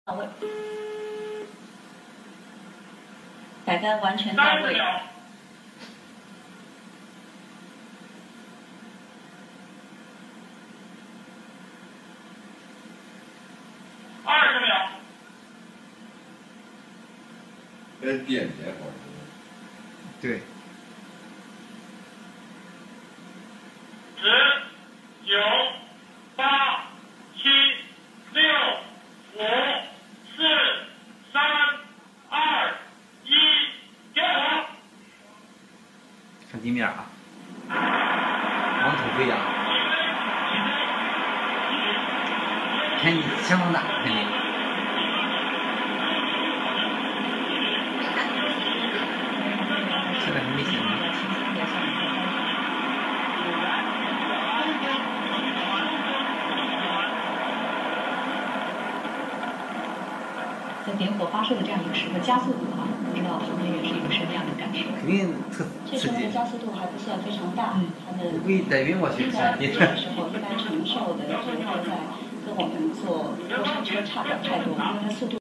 到位，摆杆完全到位。 20秒。 跟电结合。 对。 10、9、8、7、6、5、4、3、2、1，点火！ 看地面啊，往土飞啊，肯定相当大，肯定。现在很危险吗？ 在点火发射的这样一个时刻，加速度啊，不知道旁边人是一个什么样的感受？ 肯定特这时候的加速度还不算非常大，它的故意带晕过去。 在这个时候一般承受的折热在跟我们坐过山车差不了太多，因为它速度。